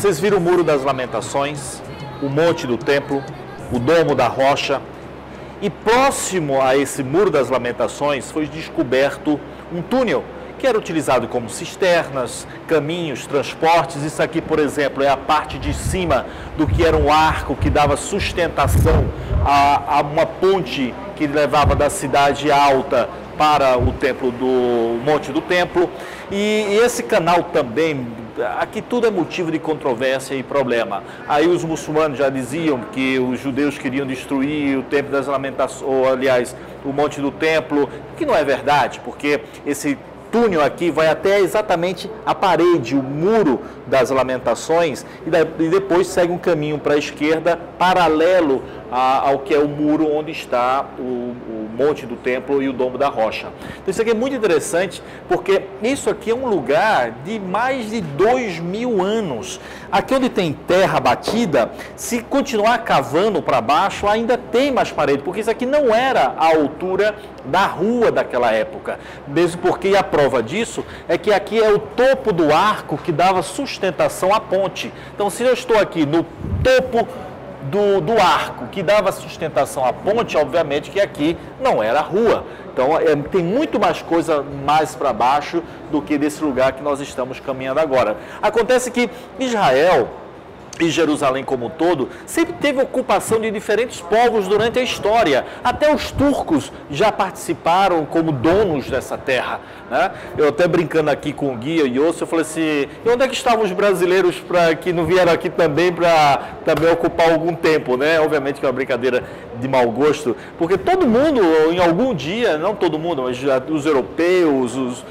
Vocês viram o Muro das Lamentações, o Monte do Templo, o Domo da Rocha. E próximo a esse Muro das Lamentações foi descoberto um túnel que era utilizado como cisternas, caminhos, transportes. Isso aqui, por exemplo, é a parte de cima do que era um arco que dava sustentação a uma ponte que levava da cidade alta para o templo do Monte do Templo. E esse canal também, aqui tudo é motivo de controvérsia e problema. Aí os muçulmanos já diziam que os judeus queriam destruir o Templo das Lamentações, ou aliás, o Monte do Templo, que não é verdade, porque esse túnel aqui vai até exatamente a parede, o Muro das Lamentações, e depois segue um caminho para a esquerda, paralelo ao que é o muro onde está o Monte do Templo e o Domo da Rocha. Então isso aqui é muito interessante, porque isso aqui é um lugar de mais de 2000 anos. Aqui onde tem terra batida, se continuar cavando para baixo, ainda tem mais parede, porque isso aqui não era a altura da rua daquela época. Mesmo porque a prova disso é que aqui é o topo do arco que dava sustentação à ponte. Então se eu estou aqui no topo do arco que dava sustentação à ponte, obviamente que aqui não era rua. Então tem muito mais coisa mais para baixo do que desse lugar que nós estamos caminhando agora. Acontece que Israel e Jerusalém como um todo sempre teve ocupação de diferentes povos durante a história. Até os turcos já participaram como donos dessa terra, né? Eu até brincando aqui com o guia e eu falei assim, e onde é que estavam os brasileiros que não vieram aqui também para também ocupar algum tempo, né? Obviamente que é uma brincadeira de mau gosto, porque todo mundo, em algum dia, não todo mundo, mas os europeus,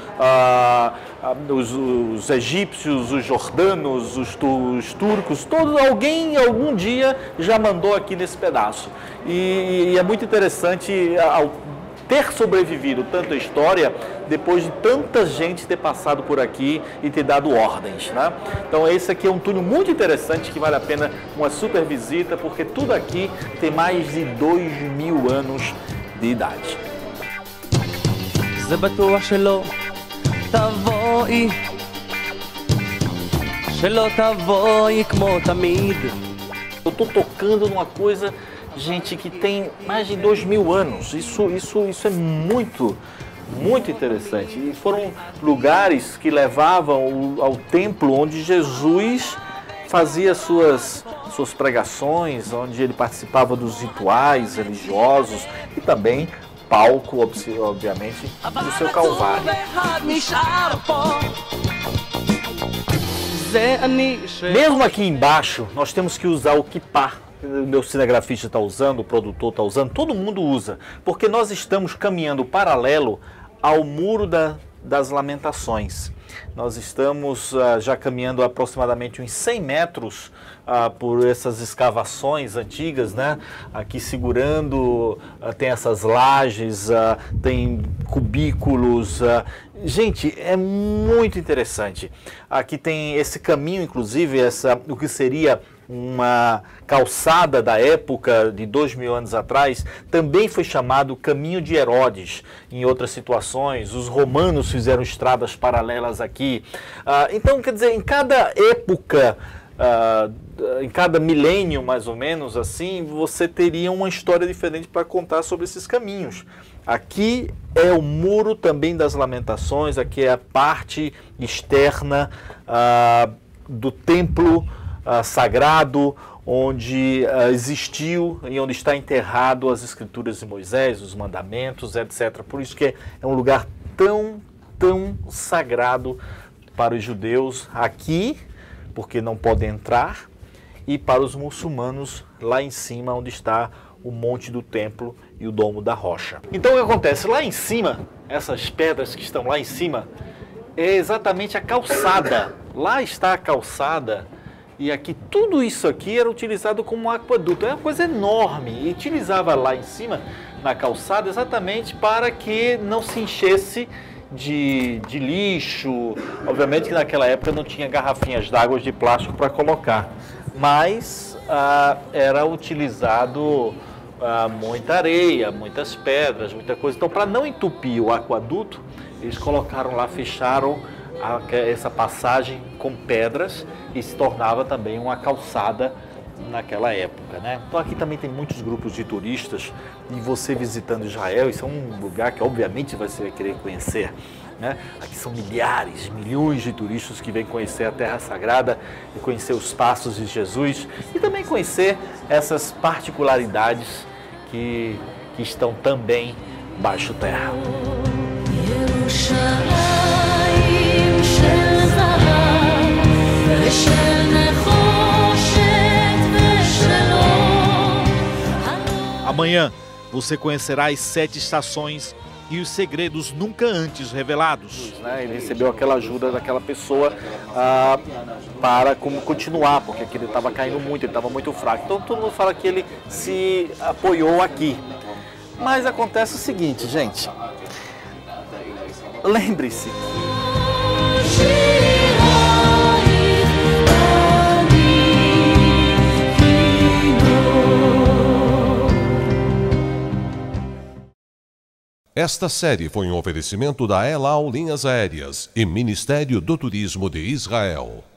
os egípcios, os jordanos, os turcos, alguém em algum dia já mandou aqui nesse pedaço. E é muito interessante ao ter sobrevivido tanta história, depois de tanta gente ter passado por aqui e ter dado ordens, né? Então esse aqui é um túnel muito interessante que vale a pena uma super visita, porque tudo aqui tem mais de 2000 anos de idade. Eu estou tocando numa coisa, gente, que tem mais de 2000 anos. Isso é muito interessante. E foram lugares que levavam ao templo onde Jesus fazia suas pregações, onde ele participava dos rituais religiosos e também palco, obviamente, do seu Calvário. Mesmo aqui embaixo, nós temos que usar o kippá. O meu cinegrafista está usando, o produtor está usando, todo mundo usa, porque nós estamos caminhando paralelo ao Muro das Lamentações. Nós estamos já caminhando aproximadamente uns 100 metros por essas escavações antigas, né? Aqui segurando, tem essas lajes, tem cubículos. Gente, é muito interessante. Aqui tem esse caminho, inclusive, o que seria uma calçada da época de 2000 anos atrás, também foi chamado Caminho de Herodes. Em outras situações, os romanos fizeram estradas paralelas aqui. Então, quer dizer, em cada época, em cada milênio, mais ou menos assim, você teria uma história diferente para contar sobre esses caminhos. Aqui é o Muro também das Lamentações, aqui é a parte externa do templo sagrado, onde existiu e onde está enterrado as escrituras de Moisés, os mandamentos, etc. Por isso que é um lugar tão sagrado para os judeus aqui, porque não podem entrar, e para os muçulmanos lá em cima, onde está o Monte do Templo e o Domo da Rocha. Então o que acontece? Lá em cima, essas pedras que estão lá em cima, é exatamente a calçada. Lá está a calçada. E aqui, tudo isso aqui era utilizado como um aqueduto. É uma coisa enorme. E utilizava lá em cima, na calçada, exatamente para que não se enchesse de lixo. Obviamente que naquela época não tinha garrafinhas d'água de plástico para colocar. Mas era utilizado muita areia, muitas pedras, muita coisa. Então, para não entupir o aqueduto, eles colocaram lá, fecharam essa passagem com pedras e se tornava também uma calçada naquela época, né? Então aqui também tem muitos grupos de turistas e você visitando Israel, isso é um lugar que obviamente você vai querer conhecer, né? Aqui são milhares, milhões de turistas que vêm conhecer a Terra Sagrada e conhecer os passos de Jesus e também conhecer essas particularidades que estão também baixo terra. Amanhã você conhecerá as 7 estações e os segredos nunca antes revelados. Ele recebeu aquela ajuda daquela pessoa para continuar, porque aqui ele estava caindo muito, ele estava muito fraco. Então todo mundo fala que ele se apoiou aqui. Mas acontece o seguinte, gente. Lembre-se. Esta série foi um oferecimento da El Al Linhas Aéreas e Ministério do Turismo de Israel.